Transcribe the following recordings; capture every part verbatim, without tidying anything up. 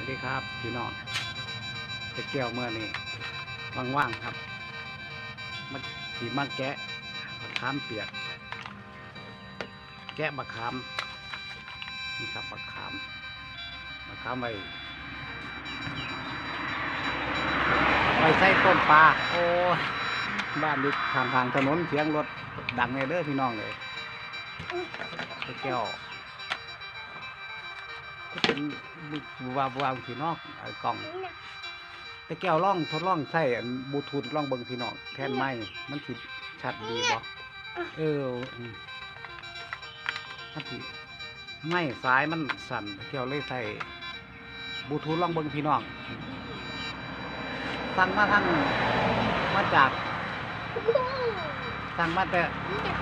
วัสดีครับพี่น้องจะเกี่ยวเมื่อนี่ว่างๆครับมันสีมันแกะมะขามเปียกแกะมะขามนี่ครับมะขามมะขามไว้ไว้ใส่ต้มปลาโอ้บ้านนี้ทางทางถนนเสียงรถดังเลยเด้อพี่น้องเลยจะเกี่ยวก็เป็นวาววาวพี่น้องไอ้กล่องตะแก้วล่องทดลองใส่บลูทูธล่องเบิ้งพี่น้องแทนไม้มันสิชัดดีบ่เออมันสิไม้สายมันสั่นตะแก้วเลยใส่บลูทูธล่องเบิ้งพี่น้องสั่งมาทั้งมาจากสั่งมาแต่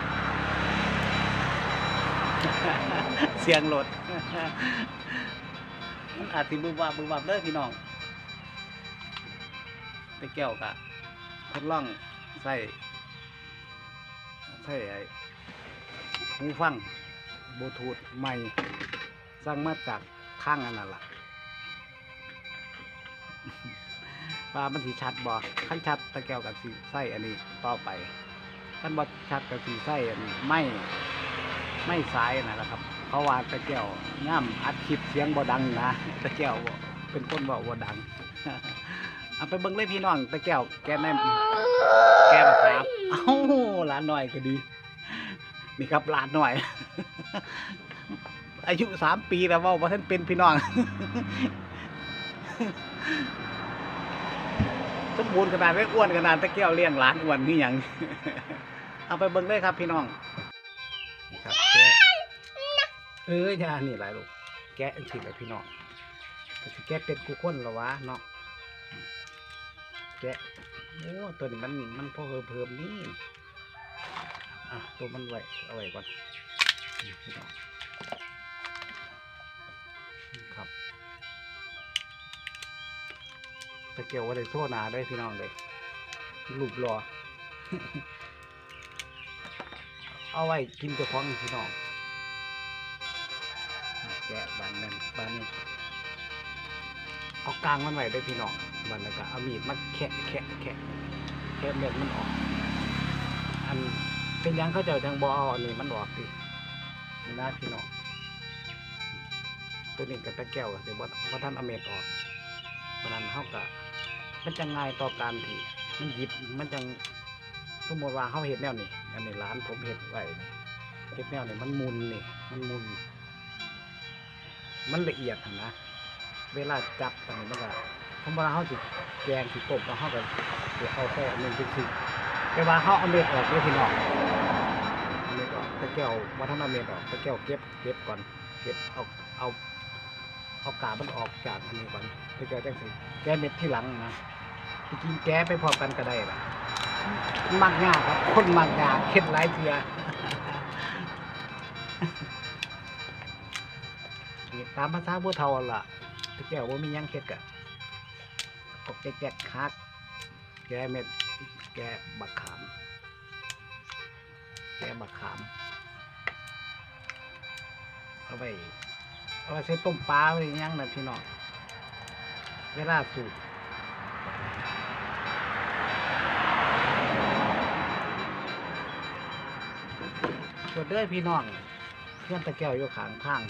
เสียงรถมันอาจสิบึ้บวับบึ้บวับเด้อพี่น้องตะแก้วกะทดลองใส่ใส่ไอ้หูฟังบลูทูธใหม่สั่งมาจากข้างอันนั้นล่ะว่ามันสีชัดบ่ขั้นชัดตะแก้วกับสีใส่อันนี้ต่อไปขั้นบ่ชัดกับสีใส่อันนี้ไม่ไม่สายนะครับเพราะว่าตะแก้วย่ำอัดคลิปเสียงบ่ดังนะตะแก้วเป็นคนบอกว่าดังเอาไปเบิ่งเลยพี่น้องตะแก้วแกแม่แกมาครับเอ้าหลานหน่อยก็ดีนี่ครับหลานหน่อยอายุสามปีแล้วว่าท่านเป็นพี่น้องสมบูรณ์ขนาดไม่อ้วนขนาดตะแก้วเลี้ยงหลานอ้วนนี่อย่างเอาไปเบิ่งเลยครับพี่น้องนี่ครับแกเอออย่านี่หลายลูกแกะสิเลยพี่น้องก็แกะเป็นกูข้นละวะเนาะแกะโอ้ตัวนี้มันมันพอเพิ่มเพิ่มนี่อ่ะตัวมันไว้เอาไว้ก่อนพี่น้องครับตะเกียวว่าได้โซ่นาได้พี่น้องเลยลูกรอ เอาไว้กินตัวของพี่น้องแกะบานนั้นบานนี้เอากลางมันไว้ได้พี่น้องบานแล้วก็เอามีดมาแคะแคะแคะแคะเม็ดมันออกอันเป็นยังเขาจะทางบอเอาอันนี้มันออกดินี่นะพี่น้องตัวนี้กับตะแก้วเดี๋ยวว่าท่านเอาเม็ดออกเพราะนั้นเขากะมันจะง่ายต่อการที่มันหยิบมันจังสมมติว่าเขาเห็ดแนวนี่อันนี้ร้านผมเห็ดไว้เห็ดแนวนี่มันมุนนี่มันมุนมันละเอียดนะเวลาจับอันนี้มันก็ธรรมดาเขาจิแกงจิต้มแล้วเขาก็เดี๋ยวเอาแค่หนึ่งจุดสี่แต่ว่าเขาเอาเม็ดออกด้วยพี่น้องเม็ดออกตะแก้วว่าท่านเอาเม็ดออกตะแก้วเก็บเก็บก่อนเก็บเอาเอาเอากาบมันออกจากอันนี้ก่อนตะแก้วจังสิแกเม็ดที่หลังนะจริงแกไปพอกันก็ได้แหละมักยากครับคนมักยากเข็ดหลายเถื่อตามภาษาผู้เฒ่าล่ะตะแก้วว่ามียังเข็ดกะกบแกะคักแกเม็ดแกบักขามแกบักขามเอาไปเอาไปใช้ต้มปลาอะไรยังนะพี่น้องเวลาสูบส่วนเด้อพี่น้องเพื่อนตะแก้วอยู่ข้างทาง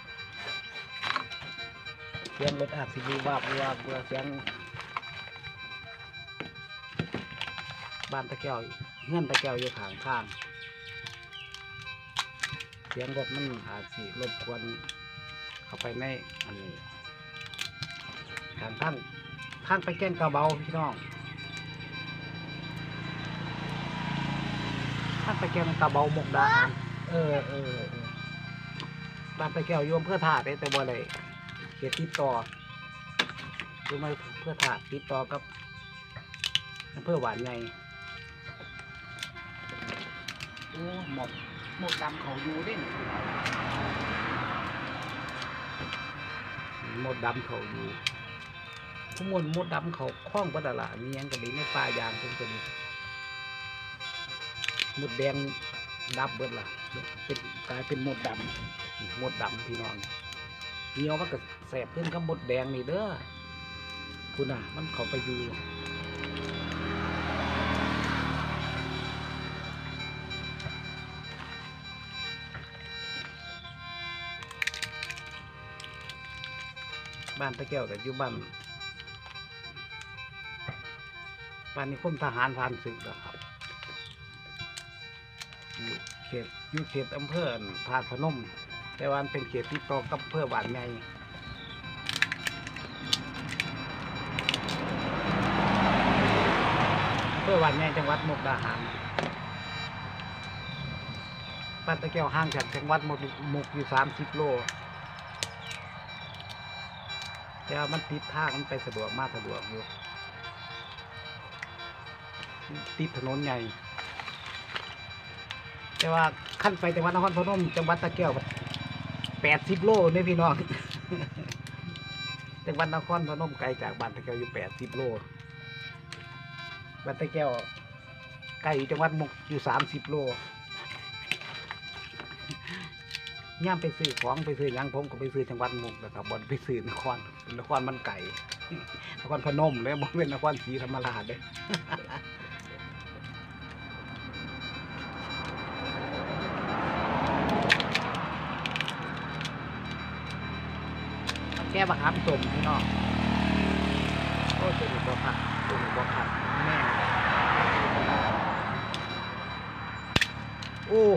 เสียงรถอาจสิบูวาบบูวาบบูเสียงบ้านตะแก้วเงื่อนตะแก้วอยู่ข้างทางเสียงรถมันอาจสิรบกวนเข้าไปในอันนี้ทางทางทางไปแก้งกระเบาพี่น้องทางไปแก้งกระเบาหมกดาเออเออบ้านตะแก้วโยมเพื่อถาดได้แต่บ่ได้เกียรติดต่อรู้ไหมเพื่อถาดติดต่อกับเพื่อหวานไงโอ้หมดหมดดำเขาอยู่เด้หมดดำเขาอยู่ทุกมวลหมดดำเขาคล้องปัตตานียังกระดิ่งในป่ายางเป็นกระดิ่งหมดแดงดับเบิดล่ะเป็นกลายเป็นหมดดำหมดดำพี่น้องเงี้ยวมันก็แสบขึ้นกับมดแดงนี่เด้อคุณน่ะมันเขาไปอยู่บ้านตะแก้วกับอยู่บ้านบ้านนี้คนทหารผ่านศึกแล้วครับอยู่เขตอยู่เขตอำเภอธาตุพนมแต่ว่าเป็นเขตที่ต่อกับอำเภอบ้านใหญ่อำเภอบ้านใหญ่จังหวัดมุกดาหารบ้านตะแก้วห่างจากจังหวัดมุกอยู่สามสิบโลแต่ว่ามันติดทางมันไปสะดวกมากสะดวกอยู่ติดถนนใหญ่แต่ว่าขั้นไปจังหวัดนครพนมจังหวัดตะแก้วแปดสิบโลเนี่ยพี่น้อง จังหวัดนครพนมไกลจากบ้านตะแก้วอยู่แปดสิบโลบ้านตะแก้วไกลอยู่จังหวัดมุกอยู่สามสิบโลย่ามไปซื้อของไปซื้อยังผมก็ไปซื้อจังหวัดมุกนะครับบอลไปซื้อนครนครมันไก่นครพนมเลยบอกเป็นนครศรีธรรมราชเลยแก้บักขามสมพี่น้องโอ้ตัวนี้บ่ขัดตัวนี้บ่ขัดแม่โอ้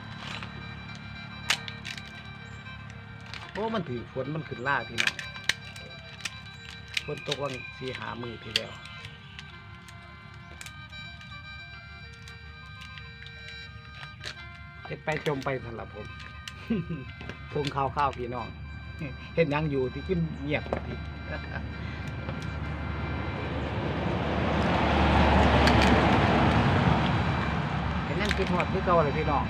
โอ้มันถือฝนมันขึ้นล่าพี่น้องฝนตกวันสีหามือทีแล้วเห็ดไปจมไปสำหรับผม ทงข้าวข้าวพี่น้องเห็นยังอยู่ที่ขึ้นเงียบทีเห็นนั่นคิดหอดที่เก่าเลยพี่น้อง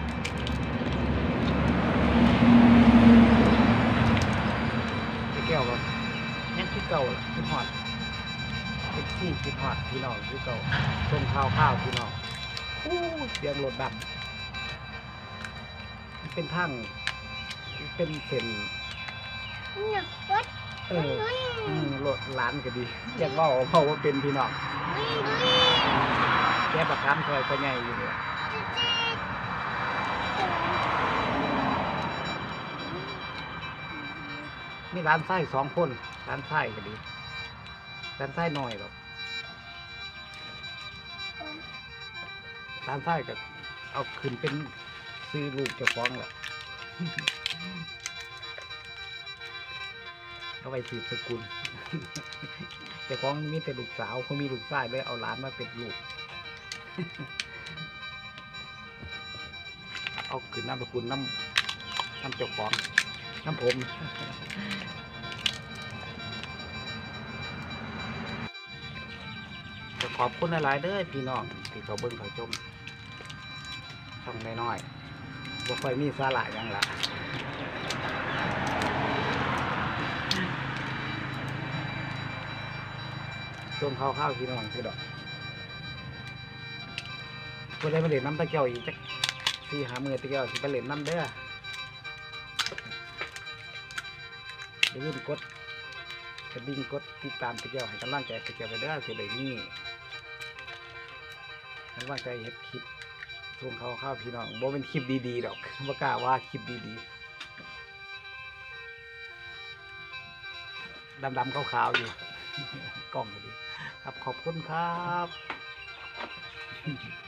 ที่แก้วก็ยังคิดเก่าคิดหอดคิดที่คิดหอดพี่น้องที่เก่าทงข้าวข้าวพี่น้องอู้เสียงรถดับเป็นทางเป็นเส้นเออรถล้านก็ดีอยากว่าเพราะว่าเป็นพี่น้องแกประคำซอยก็ใหญ่อยู่เลยมีร้านไส้สองคนร้านไส้ก็ดีร้านไส้หน่อยหรอกร้านไส้ก็เอาขึ้นเป็นซื้อลูกเจ้าของแหละเอาไปสืบสกุลเจ้าของมีแต่ลูกสาวเขามีลูกชายเลยเอาหลานมาเป็นลูกเอาขึ้นน้ำสกุลน้ำน้ำเจ้าของน้ำผมจะขอบคุณหลายๆเด้อพี่น้องที่เขาเบิ่งเขาชมช่องน้อยๆบ่ค่อยมีสาระอย่างละส่งข้าวข้าวพี่น้องคือดอกเพื่อได้มาเล่นน้ำตะเกียวอีกจักสี่หามือตะเกียวสิไปเล่นน้ำเด้ออย่าลืมกดกระดิ่งกดติดตามตะเกียวให้กำลังใจตะเกียวไปเด้อสิได้นี่กำลังใจเฮ็ดคลิปส่งข้าวข้าวพี่น้องบ่เป็นคลิปดีๆดอกบ่กล้าว่าคลิปดีๆดำๆขาวๆอยู่กล้องก็ดีครับขอบคุณครับ